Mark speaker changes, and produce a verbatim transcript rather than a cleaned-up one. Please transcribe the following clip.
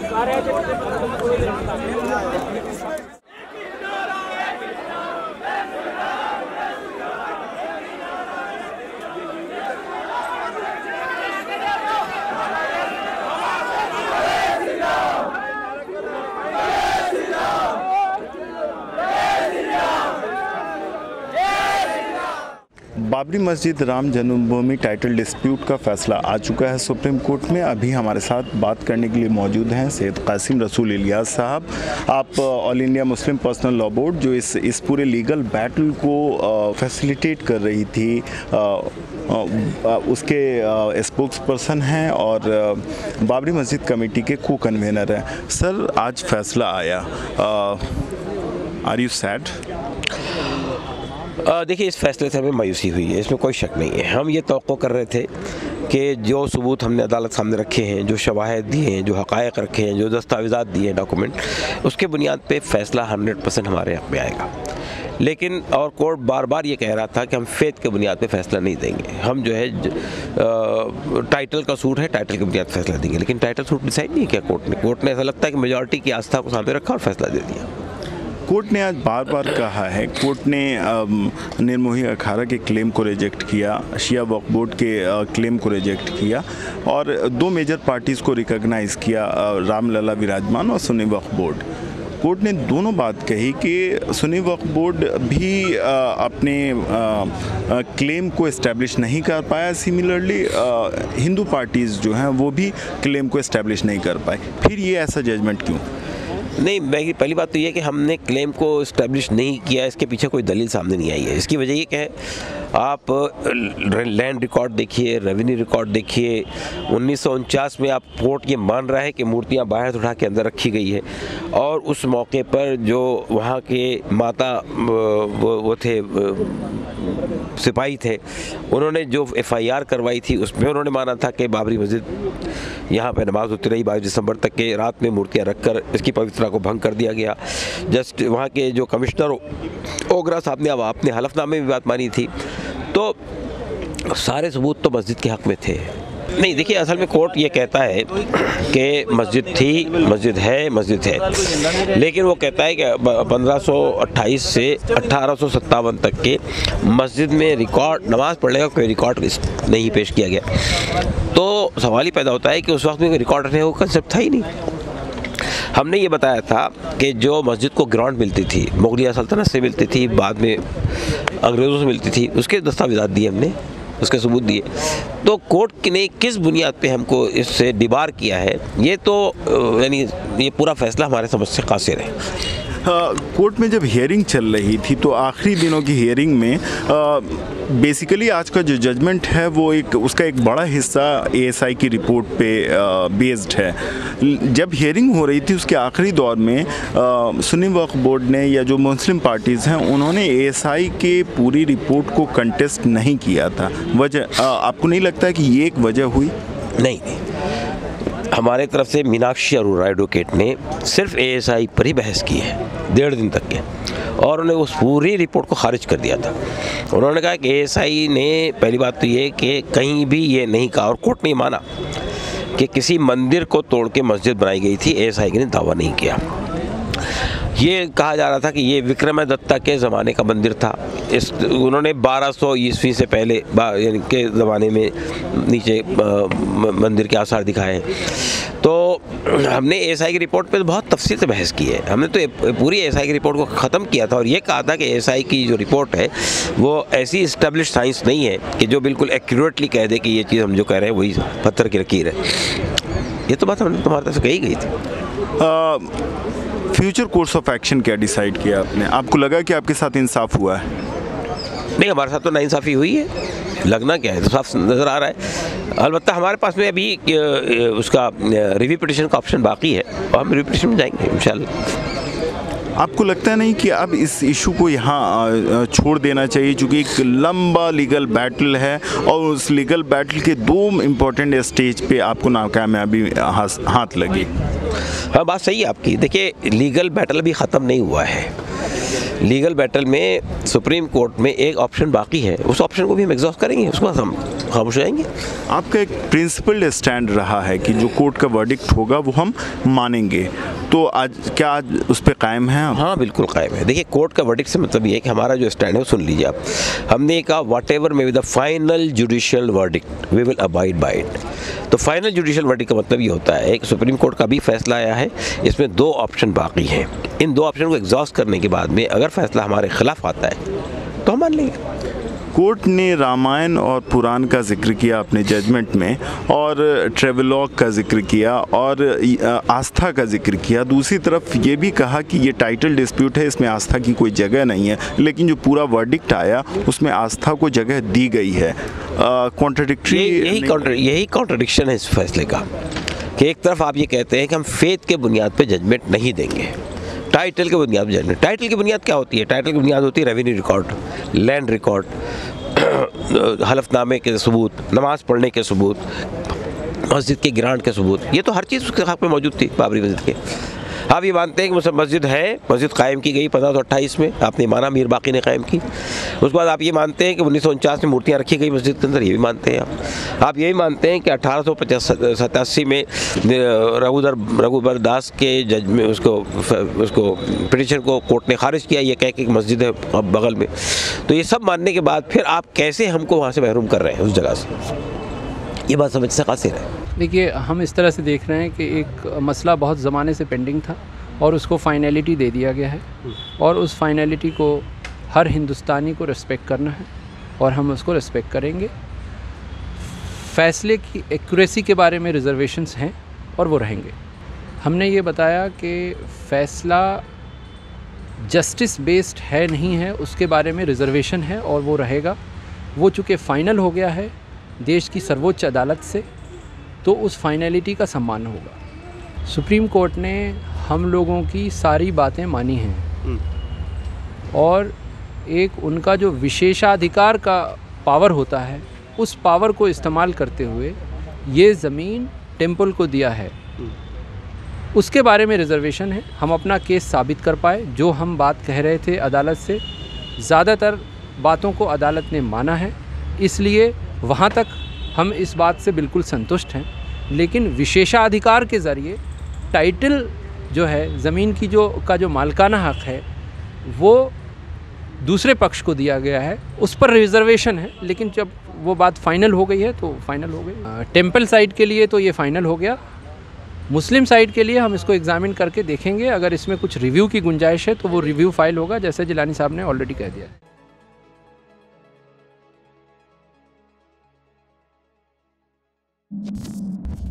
Speaker 1: बाबरी मस्जिद राम जन्मभूमि title dispute का फैसला आ चुका है सुप्रीम कोर्ट में। अभी हमारे साथ बात करने के लिए मौजूद हैं सैयद कासिम रसूल इलियास साहब। आप all India Muslim personal law board जो इस इस पूरे लीगल बैटल को फैसिलिटेट कर रही थी आ, आ, उसके स्पोक्स पर्सन हैं और बाबरी मस्जिद कमेटी के को कन्वेनर हैं। सर, आज फैसला आया, आर यू सैड?
Speaker 2: देखिए, इस फैसले से हमें मायूसी हुई है, इसमें कोई शक नहीं है। हम ये तवक्को कर रहे थे कि जो सबूत हमने अदालत सामने रखे हैं, जो शवाहिद दिए हैं, जो हक़ाइक़ रखे हैं, जो दस्तावेज़ात दिए हैं, डॉक्यूमेंट, उसके बुनियाद पे फ़ैसला हंड्रेड परसेंट हमारे हक़ में आएगा। लेकिन और कोर्ट बार बार ये कह रहा था कि हम फेथ के बुनियाद पे फ़ैसला नहीं देंगे, हम जो है आ, टाइटल का सूट है, टाइटल के बुनियाद फ़ैसला देंगे। लेकिन टाइटल सूट डिसाइड नहीं किया कोर्ट ने। कोर्ट ने ऐसा लगता है कि मेजॉरिटी की आस्था को सामने रखा और फैसला दे दिया।
Speaker 1: कोर्ट ने आज बार बार कहा है, कोर्ट ने निर्मोही अखाड़ा के क्लेम को रिजेक्ट किया, शिया वक्फ बोर्ड के क्लेम को रिजेक्ट किया और दो मेजर पार्टीज़ को रिकॉग्नाइज़ किया, रामलला विराजमान और सुन्नी वक्फ बोर्ड। कोर्ट ने दोनों बात कही कि सुन्नी वक्फ बोर्ड भी आ, अपने आ, क्लेम को इस्टेब्लिश नहीं कर पाया, सिमिलरली हिंदू पार्टीज़ जो हैं वो भी क्लेम को इस्टेब्लिश नहीं कर पाए। फिर ये ऐसा जजमेंट क्यों?
Speaker 2: नहीं, मैं पहली बात तो ये कि हमने क्लेम को इस्टेब्लिश नहीं किया, इसके पीछे कोई दलील सामने नहीं आई है। इसकी वजह ये कि है, आप लैंड रिकॉर्ड देखिए, रेवेन्यू रिकॉर्ड देखिए। उन्नीस सौ उनचास में आप कोर्ट ये मान रहा है कि मूर्तियां बाहर उठा के अंदर रखी गई है और उस मौके पर जो वहाँ के माता वो, वो थे सिपाही थे, उन्होंने जो एफ आई आर करवाई थी उसमें उन्होंने माना था कि बाबरी मस्जिद यहाँ पे नमाज होती रही बाईस दिसंबर तक के, रात में मूर्तियाँ रखकर इसकी पवित्रता को भंग कर दिया गया। जस्ट वहाँ के जो कमिश्नर ओगरा साहब ने अब अपने हलफनामे में बात मानी थी, तो सारे सबूत तो मस्जिद के हक़ में थे। नहीं, देखिए, असल में कोर्ट ये कहता है कि मस्जिद थी, मस्जिद है, मस्जिद है, लेकिन वो कहता है कि पंद्रह सौ अट्ठाईस से अठारह सौ सत्तावन तक के मस्जिद में रिकॉर्ड नमाज पढ़ने का कोई रिकॉर्ड नहीं पेश किया गया। तो सवाल ही पैदा होता है कि उस वक्त में कोई रिकॉर्ड रखने का कंसेप्ट था ही नहीं। हमने ये बताया था कि जो मस्जिद को ग्रांट मिलती थी, मुगलिया सल्तनत से मिलती थी, बाद में अंग्रेज़ों से मिलती थी, उसके दस्तावेज़ात दिए हमने, उसके सबूत दिए। तो कोर्ट ने किस बुनियाद पे हमको इससे डिबार किया है, ये तो यानी ये पूरा फैसला हमारे समझ से कासिर है।
Speaker 1: कोर्ट में जब हियरिंग चल रही थी तो आखिरी दिनों की हियरिंग में बेसिकली आज का जो जजमेंट है वो एक उसका एक बड़ा हिस्सा ए एस आई की रिपोर्ट पे बेस्ड है। जब हियरिंग हो रही थी उसके आखिरी दौर में सुन्नी वक्फ बोर्ड ने या जो मुस्लिम पार्टीज़ हैं उन्होंने ए एस आई के पूरी रिपोर्ट को कंटेस्ट नहीं किया था। वजह आपको नहीं लगता है कि ये एक वजह हुई?
Speaker 2: नहीं, नहीं, हमारे तरफ से मीनाक्षी अरोड़ा एडवोकेट ने सिर्फ ए एस आई पर ही बहस की है डेढ़ दिन तक के, और उन्होंने उस पूरी रिपोर्ट को खारिज कर दिया था। उन्होंने कहा कि ए एस आई ने पहली बात तो ये कि कहीं भी ये नहीं कहा, और कोर्ट ने माना कि किसी मंदिर को तोड़ के मस्जिद बनाई गई थी, ए एस आई ने दावा नहीं किया। ये कहा जा रहा था कि ये विक्रमादित्य के ज़माने का मंदिर था। इस उन्होंने बारह सौ ईस्वी से पहले यानी के ज़माने में नीचे मंदिर के आसार दिखाए हैं। तो हमने ए एस आई की रिपोर्ट पे तो बहुत तफसील से बहस की है। हमने तो पूरी ए एस आई की रिपोर्ट को ख़त्म किया था और ये कहा था कि ए एस आई की जो रिपोर्ट है वो ऐसी इस्टेब्लिश साइंस नहीं है कि जो बिल्कुल एक्यूरेटली कह दे कि ये चीज़ हम जो कह रहे हैं वही पत्थर की लकीर है। ये तो बात हमने तुम्हारे तरफ से कही गई थी।
Speaker 1: फ्यूचर कोर्स ऑफ एक्शन क्या डिसाइड किया आपने? आपको लगा कि आपके साथ इंसाफ हुआ है?
Speaker 2: नहीं, हमारे साथ तो नाइंसाफ़ी हुई है, लगना क्या है तो साफ नज़र आ रहा है। अलबत्ता हमारे पास में अभी उसका रिव्यू पिटिशन का ऑप्शन बाकी है और हम रिव्यू पिटिशन में जाएंगे इंशाल्लाह।
Speaker 1: आपको लगता नहीं कि अब इस इशू को यहाँ छोड़ देना चाहिए, क्योंकि एक लंबा लीगल बैटल है और उस लीगल बैटल के दो इम्पोर्टेंट स्टेज पे आपको नाकामयाबी हाथ लगी?
Speaker 2: हाँ, बात सही है आपकी। देखिए, लीगल बैटल अभी ख़त्म नहीं हुआ है। लीगल बैटल में सुप्रीम कोर्ट में एक ऑप्शन बाकी है, उस ऑप्शन को भी हम एग्जॉस्ट करेंगे, उसके बाद हम खामोश हो जाएंगे।
Speaker 1: आपका एक प्रिंसिपल्ड स्टैंड रहा है कि जो कोर्ट का वर्डिक्ट होगा वो हम मानेंगे, तो आज क्या आज उस पर कायम है आप?
Speaker 2: हाँ बिल्कुल कायम है। देखिए कोर्ट का वर्डिक्ट से मतलब ये है कि हमारा जो स्टैंड है वो सुन लीजिए आप। हमने ये कहा whatever may be the final judicial verdict we will abide by it. तो फाइनल जुडिशियल वर्डिक्ट का मतलब ये होता है कि सुप्रीम कोर्ट का भी फैसला आया है, इसमें दो ऑप्शन बाकी हैं। इन दो ऑप्शन को एग्जॉस्ट करने के बाद में अगर फैसला हमारे खिलाफ आता है तो हम मान लेंगे।
Speaker 1: कोर्ट ने रामायण और पुराण का जिक्र किया अपने जजमेंट में, और ट्रेवलॉग का जिक्र किया, और आस्था का जिक्र किया। दूसरी तरफ ये भी कहा कि ये टाइटल डिस्प्यूट है, इसमें आस्था की कोई जगह नहीं है, लेकिन जो पूरा वर्डिक्ट आया उसमें आस्था को जगह दी गई है। कॉन्ट्रडिक्टरी
Speaker 2: यही काउंटर यही कॉन्ट्रडिक्शन है इस फैसले का कि एक तरफ आप ये कहते हैं कि हम फेथ के बुनियाद पे जजमेंट नहीं देंगे, टाइटल के बुनियाद पर जजमेंट। टाइटल की बुनियाद क्या होती है? टाइटल की बुनियाद होती है रेवेन्यू रिकॉर्ड, लैंड रिकॉर्ड, हलफनामे के सबूत, नमाज़ पढ़ने के सबूत, मस्जिद के ग्रांट के सबूत। ये तो हर चीज़ उसके हक़ में मौजूद थी बाबरी मस्जिद के। आप ये मानते हैं कि मुझसे मस्जिद है, मस्जिद कायम की गई पंद्रह सौ अट्ठाईस में, आपने माना मीर बाकी ने कायम की। उसके बाद आप ये मानते हैं कि उन्नीस सौ उनचास में मूर्तियाँ रखी गई मस्जिद के अंदर, ये भी मानते हैं आप। आप यही मानते हैं कि अठारह सौ पचास सतासी में रघुदर रघुबर दास के जज में उसको उसको पिटिशन को कोर्ट ने खारिज किया, ये कह के मस्जिद है अब बगल में। तो ये सब मानने के बाद फिर आप कैसे हमको वहाँ से महरूम कर रहे हैं उस जगह से? ये बात समझ से कासिर है।
Speaker 3: देखिए हम इस तरह से देख रहे हैं कि एक मसला बहुत ज़माने से पेंडिंग था और उसको फाइनलिटी दे दिया गया है, और उस फाइनलिटी को हर हिंदुस्तानी को रिस्पेक्ट करना है और हम उसको रिस्पेक्ट करेंगे। फ़ैसले की एक्यूरेसी के बारे में रिजर्वेशंस हैं और वो रहेंगे। हमने ये बताया कि फ़ैसला जस्टिस बेस्ड है नहीं है, उसके बारे में रिजर्वेशन है और वो रहेगा। वो चूँकि फ़ाइनल हो गया है देश की सर्वोच्च अदालत से, तो उस फाइनलिटी का सम्मान होगा। सुप्रीम कोर्ट ने हम लोगों की सारी बातें मानी हैं, और एक उनका जो विशेषाधिकार का पावर होता है उस पावर को इस्तेमाल करते हुए ये ज़मीन टेम्पल को दिया है, उसके बारे में रिजर्वेशन है। हम अपना केस साबित कर पाए, जो हम बात कह रहे थे अदालत से, ज़्यादातर बातों को अदालत ने माना है, इसलिए वहाँ तक हम इस बात से बिल्कुल संतुष्ट हैं। लेकिन विशेषाधिकार के ज़रिए टाइटल जो है ज़मीन की जो का जो मालिकाना हक़ है वो दूसरे पक्ष को दिया गया है, उस पर रिजर्वेशन है। लेकिन जब वो बात फाइनल हो गई है तो फाइनल हो गई। टेम्पल साइड के लिए तो ये फाइनल हो गया। मुस्लिम साइड के लिए हम इसको एग्जामिन करके देखेंगे, अगर इसमें कुछ रिव्यू की गुंजाइश है तो वो रिव्यू फाइल होगा, जैसे जिलानी साहब ने ऑलरेडी कह दिया है।